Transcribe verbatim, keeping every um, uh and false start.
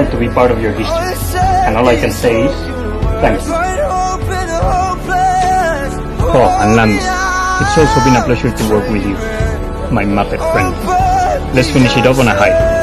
proud to be part of your history. And all I can say is, thank you. Oh, and Lando, it's also been a pleasure to work with you, my Muppet friend. Let's finish it up on a high.